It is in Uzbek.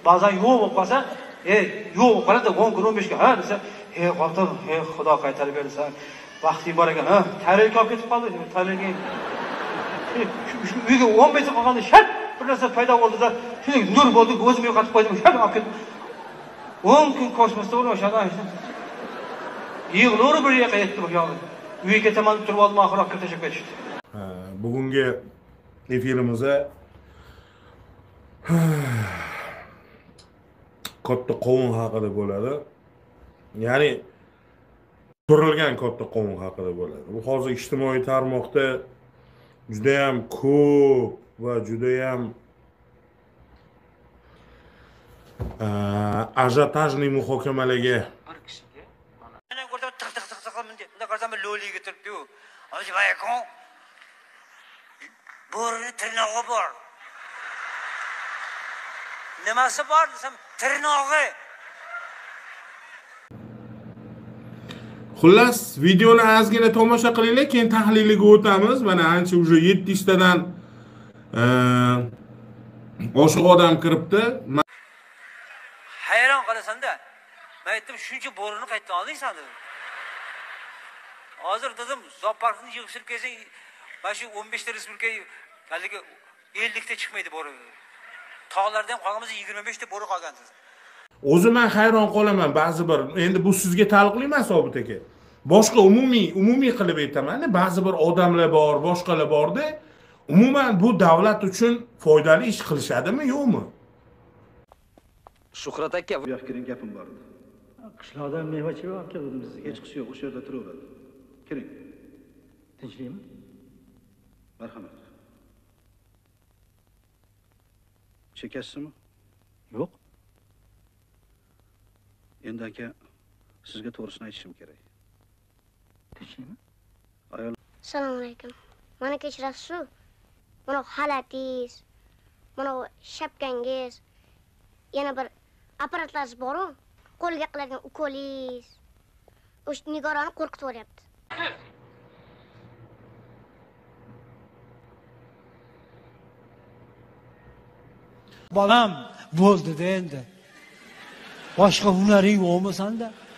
Ba'zan yo'q bo'lib qolsa, yo'q bo'lib qoladi, 10 kun 15 kun, ha desa, xotin, Xudo qaytarib bersa, vaqting bor ekan, ha, tarelka olib ketib qoldi, tarelka. Uyga 10 metr qolganda shart bir narsa paydo bo'ldi-da, shuning nur bo'ldi, o'zim yo'qotib qo'ydim, shart olib ketdim. 10 kun kosmosda o'rnashadi. Yig'lur bir yoqqa yetdi bu yo'q. Uyga ketaman deb turib oldim, oxir olib tashab ketishdi. Bugungi efirimizda katta qovun haqida bo'ladi. Ya'ni turilgan katta qovun haqida bo'ladi. Bu hozir ijtimoiy tarmoqda juda ham ko'p va juda ham ajotajli muhokamalarga Bir kishiga mana ko'rsa tiq bunday qarsam lo'liga turibdi-yu. Hozir bayqon bo'rini tirnog'i bor. Nimasi bor desam, tirnog'i. Xullas, videoni ozgina tomosha qilinglar, keyin tahliliga o'tamiz. Mana ancha уже 700 tadan oshiq odam kiribdi. Hayron qolasan-da. Men aytdim, shuncha bo'rini qayerdan oldingsan dedim. Hozir dedim, zooparkni yig'ishtirib kelsang, mana shu 15 ta respublika haligi 50 ta chiqmaydi bo'ri. Tog'lardan qolganmiz 25 ta bo'ri qolgan siz. O'zim ham hayron qolaman ba'zi bir. Endi bu sizga taalluqli emas, Obid aka. Boshqa umumiy qilib aytaman. Ba'zi bir odamlar bor, boshqalar borda, umuman bu davlat uchun foydali ish qilishadimi, yo'qmi? Shuhrat aka, bu yoqqa kiring, gapim bor. Qishloqda mevachilar olib keldim bizga. Hech qisi yo'q, o'sha yerda turaveradi. Kiring. Tinchlikmi? Marhamat. Chekasizmi? Yo'q. Endi aka, sizga to'g'risini aytishim kerak. Tinchlikmi? Ayol. Assalomu alaykum. Mana kechirasiz-ku. Mana xalatingiz, mana shapkangiz, yana bir apparatlaringiz bor-ku, qo'lga qiladigan ukolingiz. O'sha Nigorani qo'rqitib o'ryapti. Bolam bo'ldi-da endi. Boshqa hunaring yo'qmi senda?